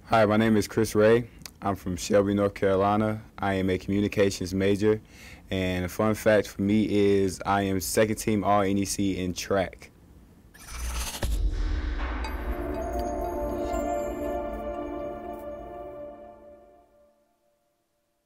Hi, my name is Chris Wray. I'm from Shelby, North Carolina. I am a communications major, and a fun fact for me is I am second team All-NEC in track.